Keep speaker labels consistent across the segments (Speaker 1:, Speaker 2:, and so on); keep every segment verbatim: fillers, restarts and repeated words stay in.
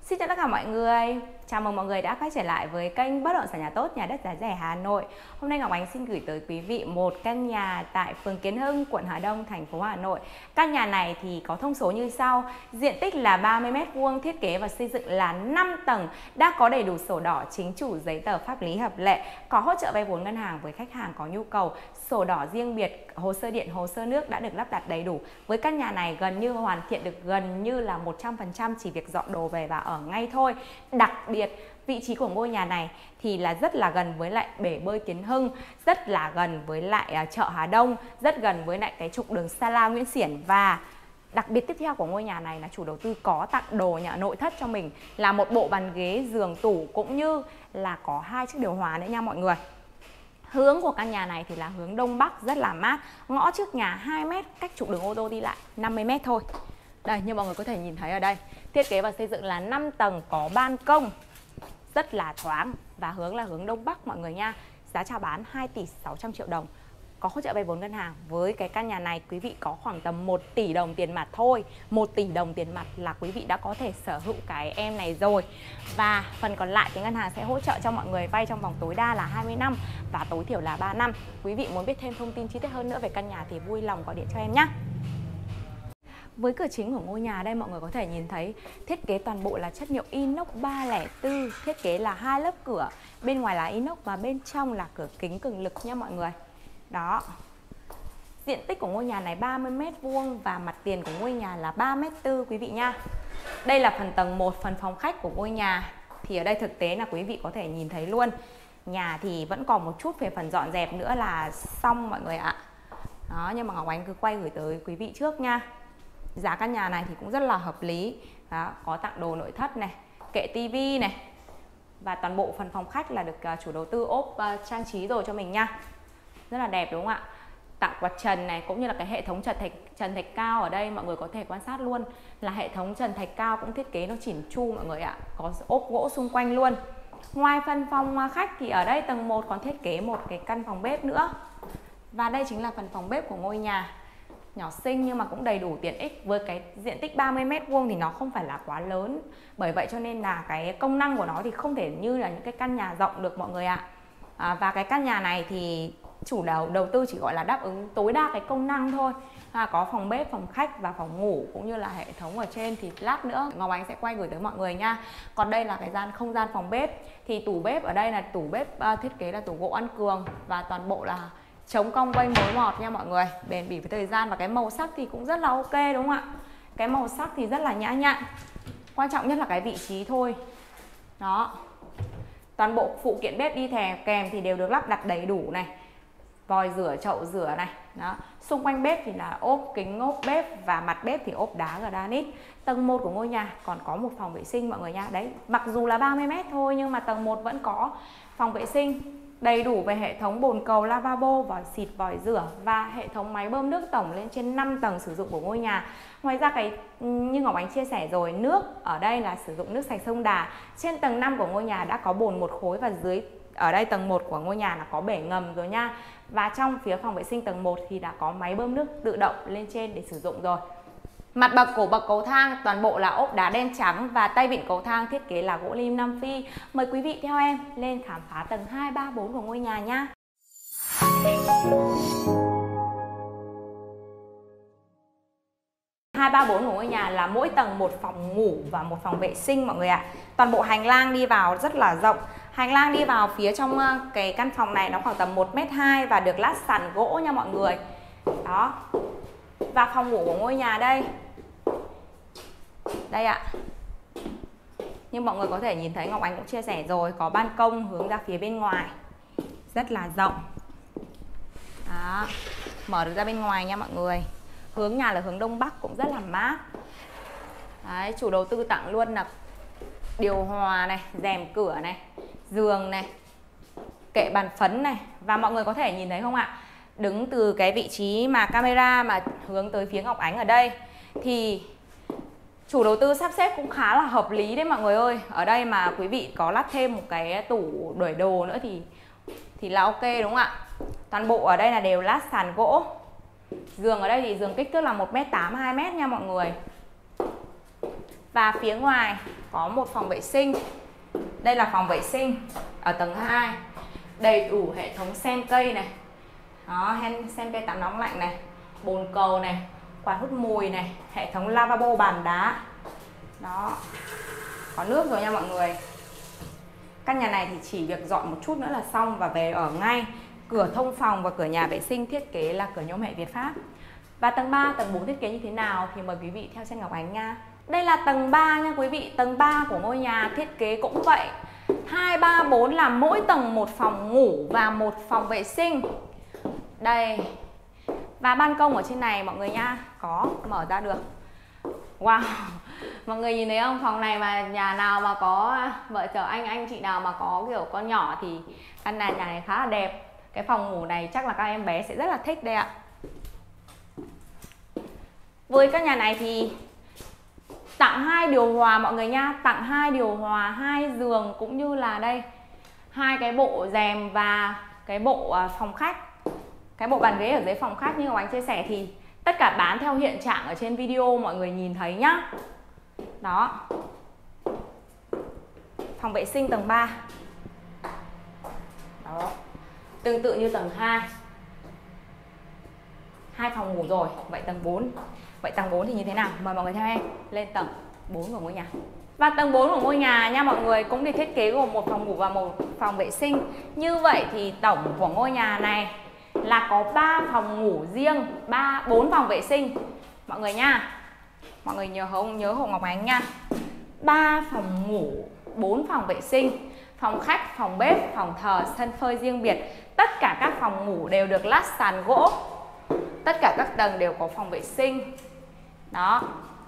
Speaker 1: Xin chào tất cả mọi người. Chào mừng mọi người đã quay trở lại với kênh Bất động sản nhà tốt, nhà đất giá rẻ Hà Nội. Hôm nay Ngọc Ánh xin gửi tới quý vị một căn nhà tại phường Kiến Hưng, quận Hà Đông, thành phố Hà Nội. Căn nhà này thì có thông số như sau: diện tích là ba mươi mét vuông, thiết kế và xây dựng là năm tầng, đã có đầy đủ sổ đỏ chính chủ, giấy tờ pháp lý hợp lệ, có hỗ trợ vay vốn ngân hàng với khách hàng có nhu cầu, sổ đỏ riêng biệt, hồ sơ điện, hồ sơ nước đã được lắp đặt đầy đủ. Với căn nhà này gần như hoàn thiện được gần như là một trăm phần trăm, chỉ việc dọn đồ về và ở ngay thôi. Đặc biệt vị trí của ngôi nhà này thì là rất là gần với lại bể bơi Kiến Hưng, rất là gần với lại chợ Hà Đông, rất gần với lại cái trục đường Sa La Nguyễn Xiển. Và đặc biệt tiếp theo của ngôi nhà này là chủ đầu tư có tặng đồ nhà nội thất cho mình là một bộ bàn ghế, giường, tủ, cũng như là có hai chiếc điều hòa nữa nha mọi người. Hướng của căn nhà này thì là hướng Đông Bắc, rất là mát. Ngõ trước nhà hai mét, cách trục đường ô tô đi lại năm mươi mét thôi. Đây, như mọi người có thể nhìn thấy ở đây, thiết kế và xây dựng là năm tầng, có ban công, rất là thoáng và hướng là hướng Đông Bắc mọi người nha. Giá chào bán hai tỷ sáu trăm triệu đồng, có hỗ trợ vay vốn ngân hàng. Với cái căn nhà này quý vị có khoảng tầm một tỷ đồng tiền mặt thôi, một tỷ đồng tiền mặt là quý vị đã có thể sở hữu cái em này rồi. Và phần còn lại thì ngân hàng sẽ hỗ trợ cho mọi người vay trong vòng tối đa là hai mươi năm và tối thiểu là ba năm. Quý vị muốn biết thêm thông tin chi tiết hơn nữa về căn nhà thì vui lòng gọi điện cho em nhé. Với cửa chính của ngôi nhà đây mọi người có thể nhìn thấy thiết kế toàn bộ là chất liệu inox ba không bốn, thiết kế là hai lớp cửa, bên ngoài là inox và bên trong là cửa kính cường lực nha mọi người. Đó. Diện tích của ngôi nhà này ba mươi mét vuông và mặt tiền của ngôi nhà là ba mét tư quý vị nha. Đây là phần tầng một, phần phòng khách của ngôi nhà. Thì ở đây thực tế là quý vị có thể nhìn thấy luôn. Nhà thì vẫn còn một chút về phần dọn dẹp nữa là xong mọi người ạ. Đó, nhưng mà Ngọc Ánh cứ quay gửi tới quý vị trước nha. Giá căn nhà này thì cũng rất là hợp lý. Đó, có tặng đồ nội thất này, kệ tivi này. Và toàn bộ phần phòng khách là được chủ đầu tư ốp uh, trang trí rồi cho mình nha. Rất là đẹp đúng không ạ? Tặng quạt trần này, cũng như là cái hệ thống trần thạch trần thạch cao ở đây mọi người có thể quan sát luôn là hệ thống trần thạch cao cũng thiết kế nó chỉn chu mọi người ạ, có ốp gỗ xung quanh luôn. Ngoài phần phòng khách thì ở đây tầng một còn thiết kế một cái căn phòng bếp nữa. Và đây chính là phần phòng bếp của ngôi nhà. Nhỏ xinh nhưng mà cũng đầy đủ tiện ích. Với cái diện tích ba mươi mét vuông thì nó không phải là quá lớn, bởi vậy cho nên là cái công năng của nó thì không thể như là những cái căn nhà rộng được mọi người ạ. à, Và cái căn nhà này thì chủ đầu đầu tư chỉ gọi là đáp ứng tối đa cái công năng thôi. à, Có phòng bếp, phòng khách và phòng ngủ, cũng như là hệ thống ở trên thì lát nữa Ngọc Ánh sẽ quay gửi tới mọi người nha. Còn đây là cái gian không gian phòng bếp. Thì tủ bếp ở đây là tủ bếp uh, thiết kế là tủ gỗ ăn cường và toàn bộ là chống cong vênh mối mọt nha mọi người, bền bỉ với thời gian. Và cái màu sắc thì cũng rất là ok đúng không ạ? Cái màu sắc thì rất là nhã nhặn. Quan trọng nhất là cái vị trí thôi. Đó. Toàn bộ phụ kiện bếp đi thè kèm thì đều được lắp đặt đầy đủ này. Vòi rửa, chậu rửa này. Đó. Xung quanh bếp thì là ốp kính ốp bếp và mặt bếp thì ốp đá granite. Tầng một của ngôi nhà còn có một phòng vệ sinh mọi người nha. Đấy, mặc dù là ba mươi mét thôi nhưng mà tầng một vẫn có phòng vệ sinh đầy đủ về hệ thống bồn cầu, lavabo, vòi xịt, vòi rửa và hệ thống máy bơm nước tổng lên trên năm tầng sử dụng của ngôi nhà. Ngoài ra cái như Ngọc Ánh chia sẻ rồi, nước ở đây là sử dụng nước sạch sông Đà. Trên tầng năm của ngôi nhà đã có bồn một khối và dưới ở đây tầng một của ngôi nhà là có bể ngầm rồi nha. Và trong phía phòng vệ sinh tầng một thì đã có máy bơm nước tự động lên trên để sử dụng rồi. Mặt bậc của bậc cầu thang toàn bộ là ốp đá đen trắng và tay vịn cầu thang thiết kế là gỗ lim Nam Phi. Mời quý vị theo em lên khám phá tầng hai, ba, bốn của ngôi nhà nhé. hai, ba, bốn của ngôi nhà là mỗi tầng một phòng ngủ và một phòng vệ sinh mọi người ạ. Toàn bộ hành lang đi vào rất là rộng. Hành lang đi vào phía trong cái căn phòng này nó khoảng tầm một mét hai và được lát sàn gỗ nha mọi người. Đó. Và phòng ngủ của ngôi nhà đây. Đây ạ. Như mọi người có thể nhìn thấy, Ngọc Ánh cũng chia sẻ rồi, có ban công hướng ra phía bên ngoài. Rất là rộng. Đó. Mở được ra bên ngoài nha mọi người. Hướng nhà là hướng Đông Bắc cũng rất là mát. Đấy, chủ đầu tư tặng luôn là điều hòa này, rèm cửa này, giường này, kệ bàn phấn này. Và mọi người có thể nhìn thấy không ạ? Đứng từ cái vị trí mà camera mà hướng tới phía Ngọc Ánh ở đây thì chủ đầu tư sắp xếp cũng khá là hợp lý đấy mọi người ơi. Ở đây mà quý vị có lắp thêm một cái tủ đẩy đồ nữa thì thì là ok đúng không ạ? Toàn bộ ở đây là đều lát sàn gỗ. Giường ở đây thì giường kích thước là một mét tám, hai mét nha mọi người. Và phía ngoài có một phòng vệ sinh. Đây là phòng vệ sinh ở tầng hai. Đầy đủ hệ thống sen cây này. Đó, sen cây tắm nóng lạnh này, bồn cầu này, quạt hút mùi này, hệ thống lavabo bàn đá. Đó. Có nước rồi nha mọi người. Căn nhà này thì chỉ việc dọn một chút nữa là xong và về ở ngay. Cửa thông phòng và cửa nhà vệ sinh thiết kế là cửa nhôm hệ Việt Pháp. Và tầng ba, tầng bốn thiết kế như thế nào thì mời quý vị theo chân Ngọc Ánh nha. Đây là tầng ba nha quý vị. Tầng ba của ngôi nhà thiết kế cũng vậy. Hai, ba, bốn là mỗi tầng một phòng ngủ và một phòng vệ sinh. Đây. Và ban công ở trên này mọi người nha, có mở ra được. Wow. Mọi người nhìn thấy không? Phòng này mà nhà nào mà có vợ chồng anh anh chị nào mà có kiểu con nhỏ thì căn nhà nhà này khá là đẹp. Cái phòng ngủ này chắc là các em bé sẽ rất là thích đây ạ. Với căn nhà này thì tặng hai điều hòa mọi người nha, tặng hai điều hòa, hai giường cũng như là đây hai cái bộ rèm và cái bộ phòng khách, cái bộ bàn ghế ở dưới phòng khách như Ngọc Ánh chia sẻ thì tất cả bán theo hiện trạng ở trên video mọi người nhìn thấy nhá. Đó. Phòng vệ sinh tầng ba. Đó. Tương tự như tầng hai. Hai phòng ngủ rồi, vậy tầng bốn. Vậy tầng bốn thì như thế nào? Mời mọi người theo em lên tầng bốn của ngôi nhà. Và tầng bốn của ngôi nhà nha mọi người cũng được thiết kế gồm một phòng ngủ và một phòng vệ sinh. Như vậy thì tổng của ngôi nhà này là có ba phòng ngủ riêng, ba bốn phòng vệ sinh. Mọi người nha. Mọi người nhớ không nhớ Hồ Ngọc Ánh nha. ba phòng ngủ, bốn phòng vệ sinh, phòng khách, phòng bếp, phòng thờ, sân phơi riêng biệt. Tất cả các phòng ngủ đều được lát sàn gỗ. Tất cả các tầng đều có phòng vệ sinh. Đó.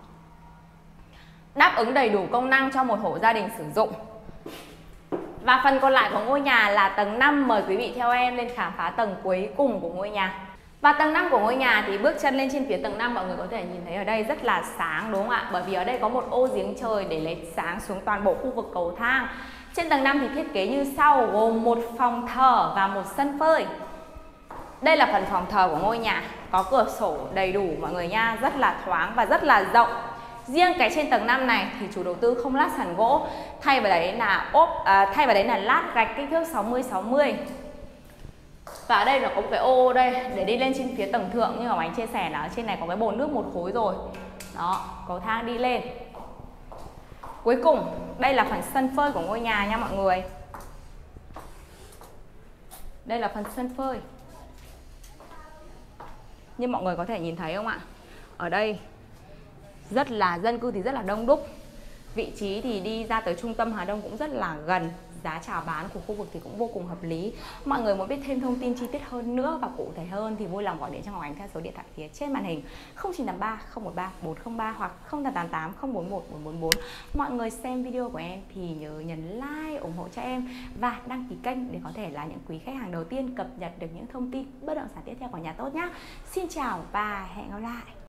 Speaker 1: Đáp ứng đầy đủ công năng cho một hộ gia đình sử dụng. Và phần còn lại của ngôi nhà là tầng năm. Mời quý vị theo em lên khám phá tầng cuối cùng của ngôi nhà. Và tầng năm của ngôi nhà thì bước chân lên trên phía tầng năm mọi người có thể nhìn thấy ở đây rất là sáng đúng không ạ? Bởi vì ở đây có một ô giếng trời để lấy sáng xuống toàn bộ khu vực cầu thang. Trên tầng năm thì thiết kế như sau, gồm một phòng thờ và một sân phơi. Đây là phần phòng thờ của ngôi nhà, có cửa sổ đầy đủ mọi người nha, rất là thoáng và rất là rộng. Riêng cái trên tầng năm này thì chủ đầu tư không lát sàn gỗ, thay vào đấy là ốp à, thay vào đấy là lát gạch kích thước sáu mươi sáu mươi. Và ở đây là có một cái ô đây để đi lên trên phía tầng thượng, như mà anh chia sẻ là ở trên này có cái bồn nước một khối rồi. Đó, cầu thang đi lên. Cuối cùng, đây là phần sân phơi của ngôi nhà nha mọi người. Đây là phần sân phơi. Như mọi người có thể nhìn thấy không ạ? Ở đây rất là dân cư thì rất là đông đúc. Vị trí thì đi ra tới trung tâm Hà Đông cũng rất là gần. Giá chào bán của khu vực thì cũng vô cùng hợp lý. Mọi người muốn biết thêm thông tin chi tiết hơn nữa và cụ thể hơn thì vui lòng gọi điện cho Ngọc Ánh theo số điện thoại phía trên màn hình không chín tám ba không một ba bốn không ba hoặc không tám tám tám không bốn một bốn bốn bốn. Mọi người xem video của em thì nhớ nhấn like ủng hộ cho em và đăng ký kênh để có thể là những quý khách hàng đầu tiên cập nhật được những thông tin bất động sản tiếp theo của nhà tốt nhé. Xin chào và hẹn gặp lại.